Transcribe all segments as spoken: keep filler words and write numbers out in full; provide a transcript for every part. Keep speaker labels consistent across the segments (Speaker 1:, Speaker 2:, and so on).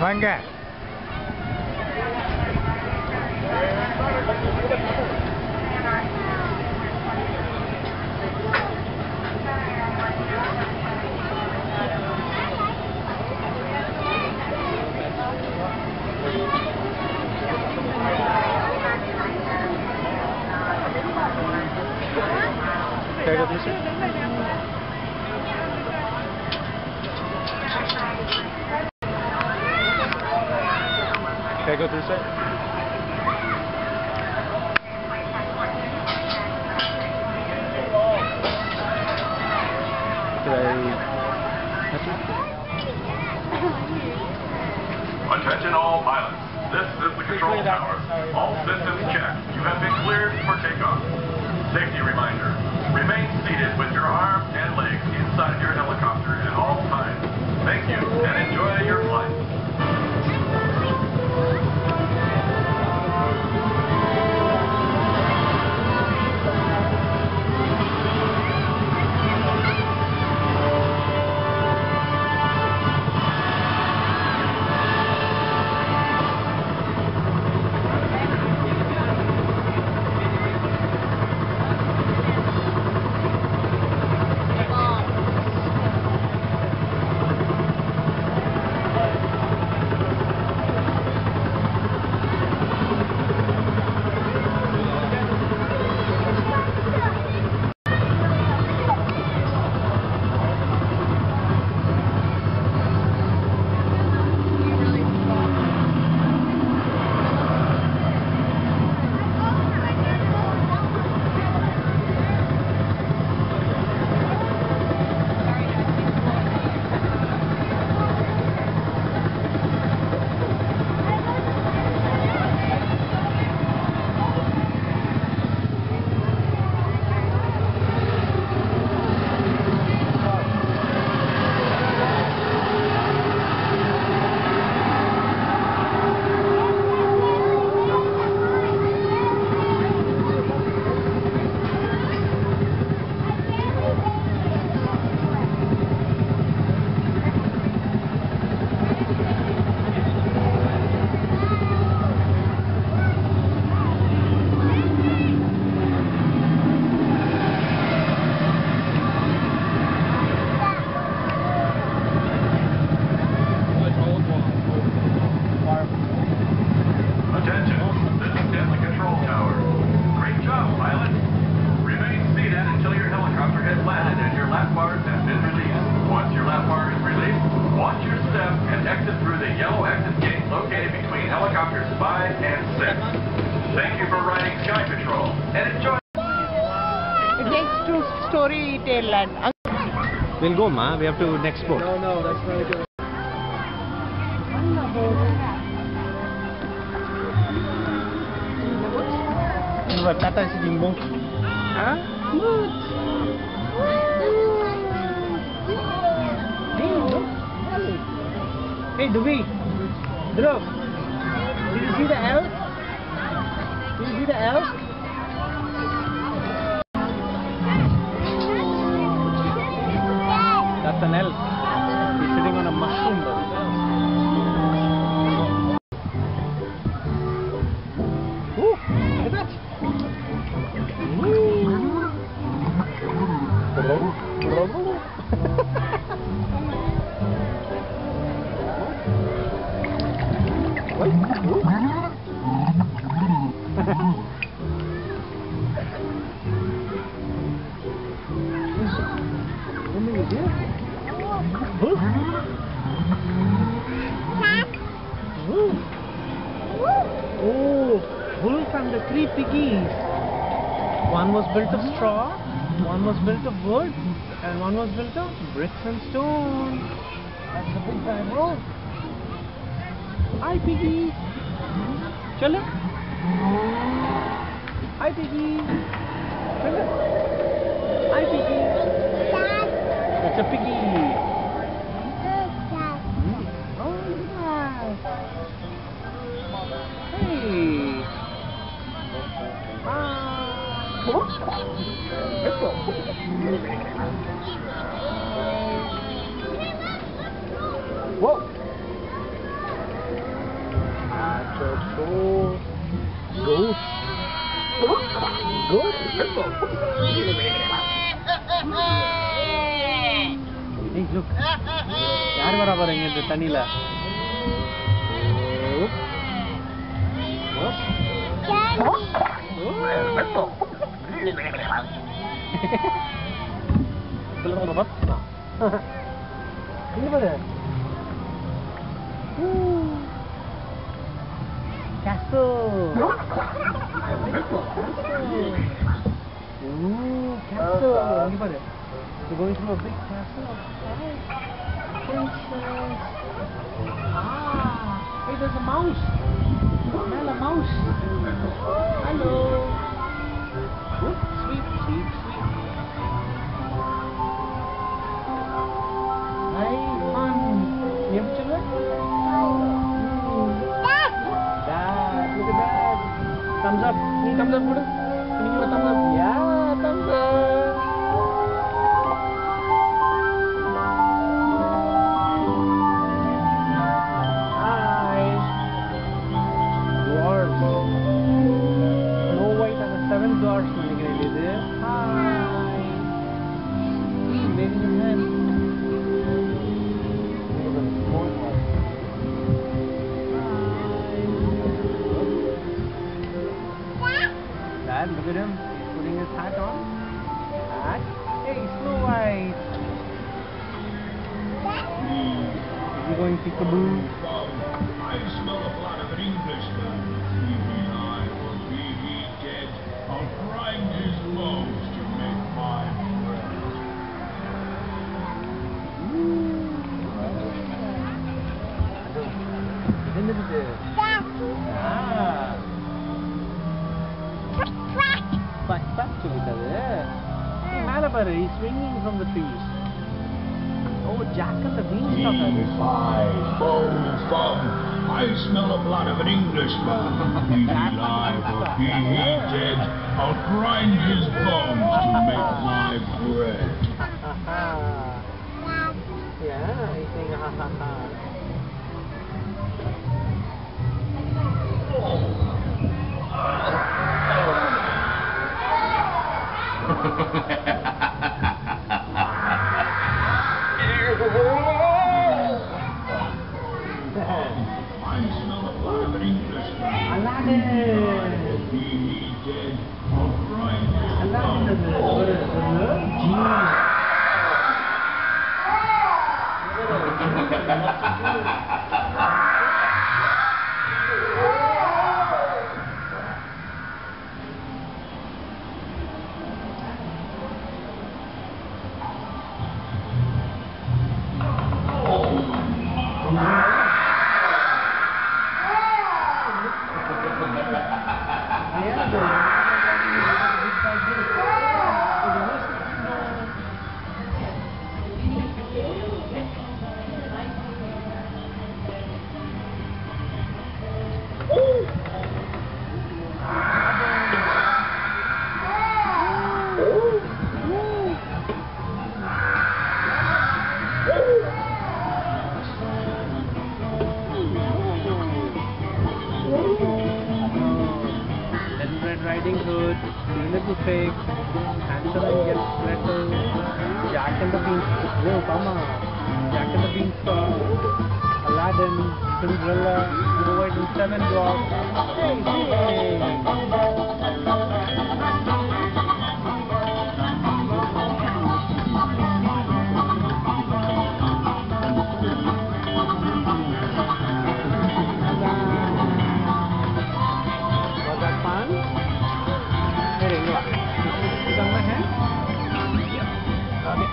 Speaker 1: வாங்க. Can I go this way? Can I go this way? Did I...
Speaker 2: Attention all pilots. This is the control tower. All systems checked. You have been cleared for takeoff. Safety reminder. Remain seated with your arms and legs inside your helicopter at all times. Thank you and enjoy your flight. Helicopters five and six. Thank you for riding Sky Patrol and enjoy.
Speaker 3: It takes to Storytale Land.
Speaker 1: We'll go, ma. We have to next boat.
Speaker 4: No, no, that's not a good.
Speaker 1: What Tata si Jimbo?
Speaker 3: Huh?
Speaker 4: Hey, Dubi. Dhruv. Did you see the elf? Did you see the elf?
Speaker 1: That's an elf. He's sitting on a mushroom though. Ooh, look at that.
Speaker 4: Oh, wolf and the three piggies. One was built of straw, one was built of wood, and one was built of bricks and stone. That's the big guy, bro. Hi, piggy. Chalo. Hi, piggy. Chalo. Hi, piggy. That's a piggy. Oh, yeah. Hey. Ah. Whoa.
Speaker 1: Good. Hey, look. யார் வரா பாருங்க இந்த தண்ணில. Ini mana? Castle. Ooh, castle. Ini mana? We're going through a big castle. Princess. Ah, hey, there's a mouse. Smell a mouse. Hello. Sweet, sweet, sweet. Hi, fun. You have children? Dad. Dad, look at that. Thumbs up. Can you thumbs up, Buddha? Can you give a thumbs up? Yeah, thumbs up. Hi. Dwarves. Snow White and the Seven Dwarfs. Hi. Waving his hand. Dad, look at him. He's putting his hat on. Hat. Hey, Snow White. Is he going peekaboo?
Speaker 5: I smell the blood of an Englishman. Be he alive or be he dead, I'll grind his bones to make my bread.
Speaker 1: Isn't it there? Ah. Quack, quack சொல்லிட்டது. Hey, மேல பாரு, he's swinging from the trees. Oh, Jack and the Beanstalk.
Speaker 5: Be he bold bum, I smell the blood of an Englishman. Be he alive or be he dead, I'll grind his bones to make my bread.
Speaker 1: Yeah, he's saying ha ha ha.
Speaker 5: I smell the blood of an Englishman.
Speaker 1: Aladdin.
Speaker 5: Be he dead, I'll grind his bones.
Speaker 1: Riding Hood, the Little Pig, Hansel and Gretel, Jack and the Beanstalk, whoa, Mama, Jack and the Beanstalk, Aladdin, Cinderella, Snow White and Seven Dwarfs. Hey, hey! Was that fun? Here, look. Is on my hand? Okay.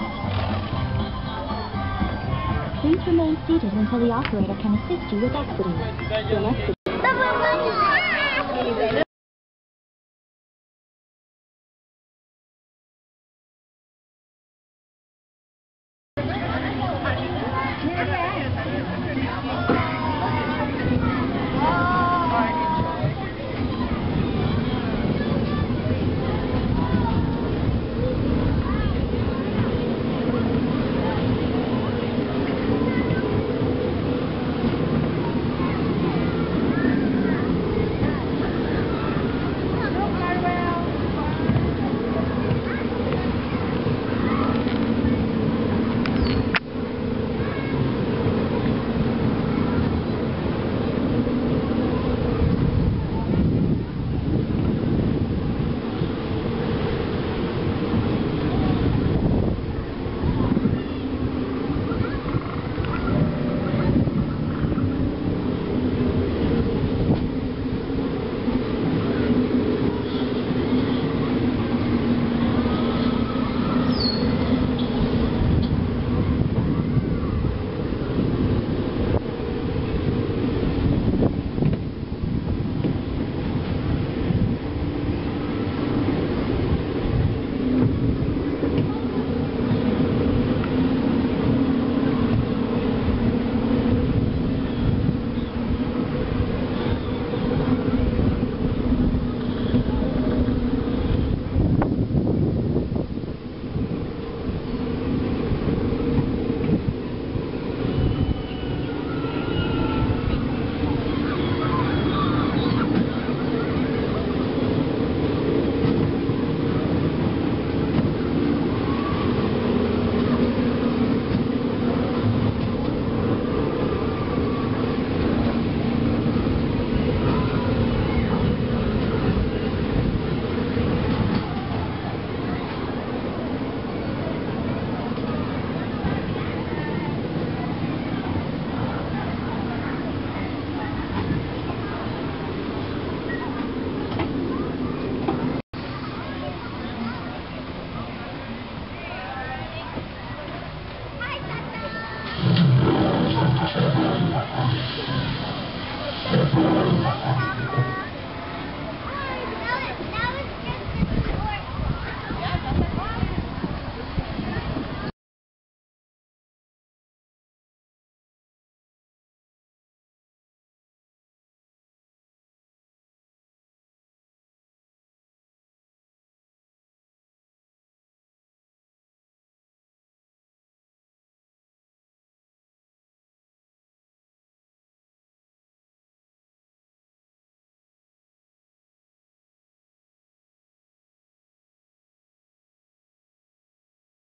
Speaker 6: Please remain seated until the operator can assist you with exiting. Your next